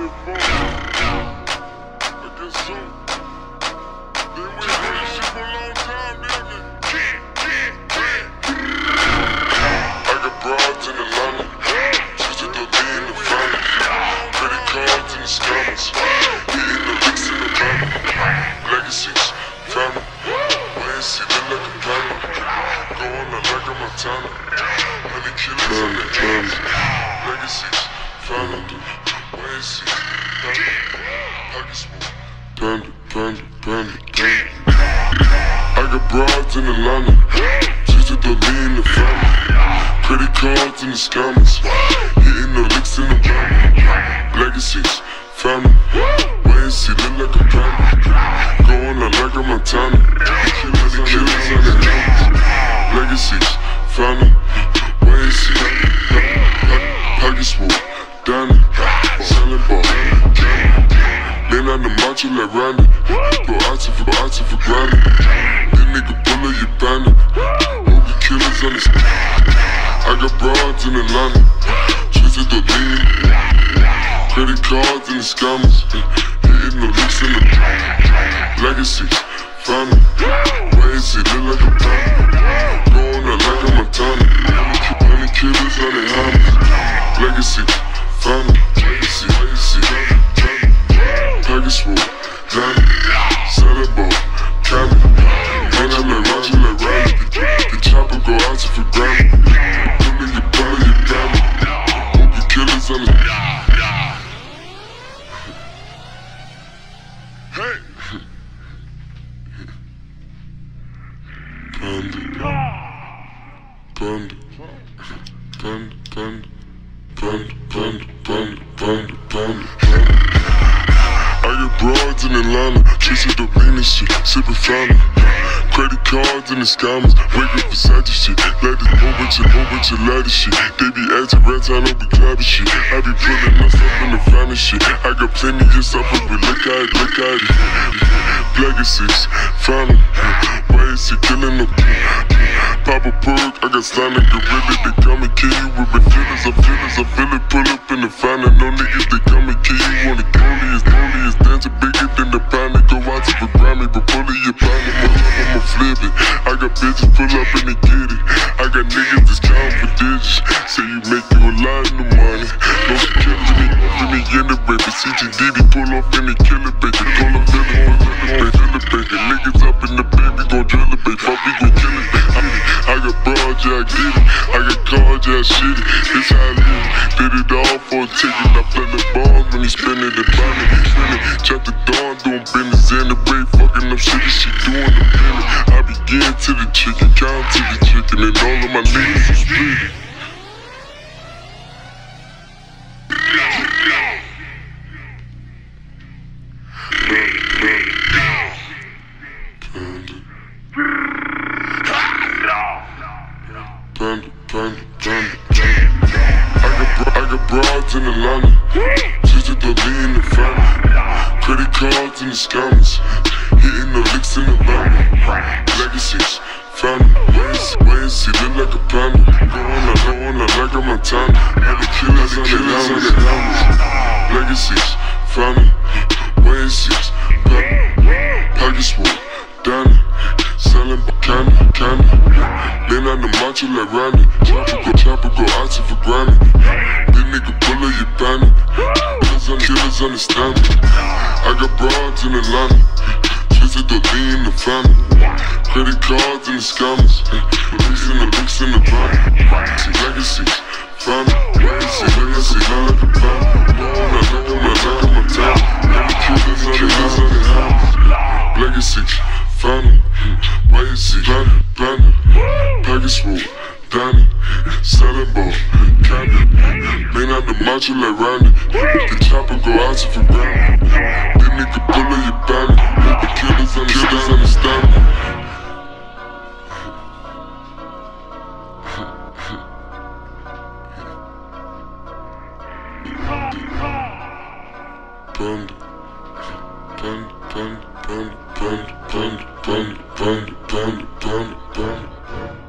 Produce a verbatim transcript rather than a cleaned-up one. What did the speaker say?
it for? I guess so. Been with this shit for a long time, nigga. I got broads in Atlanta, just to throw me in the family. Credit cards in the scammers, hitting the licks in the van. Legacies, family, wait and see, look like a planner. Going out like a Montana, honey killers on the hands. Legacies, family, wait and see, family, pockets full. Panda, panda, panda, panda. I got broads in Atlanta, just to throw me in the family. Credit cards in the scammers, hitting the licks in the van. Legacies, family, wait and see, look like a panda. Going out like a Montana, honey killers on the hands. Legacies, family, wait and see, pockets full, Danny, selling ball, lean on the macho like Randy, go out to for out to for granted. This nigga pull up your bandit, hope the killers on the stand. I got broads in Atlanta, twisted the lean, credit cards in the scammers, hitting the licks in the legacies, family, wait and see, look like a panda. Going out like a Montana, honey killers on their hands. Legacies, family, legacy, legacy, package full, Danny, selling ball, candy. Man, I like watching like Randy. The chopper go out to for granted. Them niggas pull your family. Hope the killers on the. Hey! Panda, panda, panda, panda, panda, panda, panda, panda, panda, panda. I got broads in Atlanta, chasing the lean and shit, sipping fountain. Credit cards in the scammers, waking Versace shit. Like this whole bunch of, whole bunch of ladder shit. They be acting rats, I don't be clapping shit. I be pulling myself in the finest shit. I got plenty of stuff, but look at it, look at it. Legacies, family, why is he killing them? Pop a perk, I got slime and gorilla. They come and kill you with my feelings. I feel it, I feel it, pull up in the final. No niggas, they come and kill you on the goalie. It's lonely, it's dancing bigger than the pound. They go out to the Grammy, but pull it, your pound. I'ma flip it. I got bitches pull up and they get it. I got niggas that's counting for digits. Say you make you a lot of money. No killers, me up in the end of baby. C G D, they pull off and they kill it, baby. Call a villain, they drill it, baby. Niggas up in the baby, gon' drill it, baby. Fuck, we gon' kill it, baby. I got broad, yeah, I get it. I got cards, yeah, I shit it. This how I live. Did it all for a ticket. I play the balls when he spinning the bonnet. Spinning, chop the dawn, doing business in the way. Fucking up shit, she doing the business. I begin to the chicken, count to the chicken, and all of my niggas are split. Panda, panda, panda, panda. I got, I got broads in Atlanta, just to throw me in the family. Credit cards in the scammers, hitting the licks in the van. Legacies, family, wait and see, look like a panda. Going out, going out like a Montana. Honey killers on the helmets. Legacies, family, wait and see, package full, Danny, selling candy, candy. Lean on the macho like Randy, chopper go, chopper go out to for granted. This nigga pull up your bandit, killers understand me. I got broads in Atlanta, twisted the lean in the family. Credit cards in the scammers, licks in the licks in the van. Legacies, family, legacy, legacy, like a family. Going out like a like a Montana, killers killers on the hands. Legacies, family, wait and see, panda, panda, package full, Danny, selling ball, candy. Lean on the macho like Randy, the chopper go out to for granted. This nigga pull up your bandit, let the killers understand, killers understand me. Panda, panda, panda, panda, panda, panda, panda, panda, panda, panda, panda.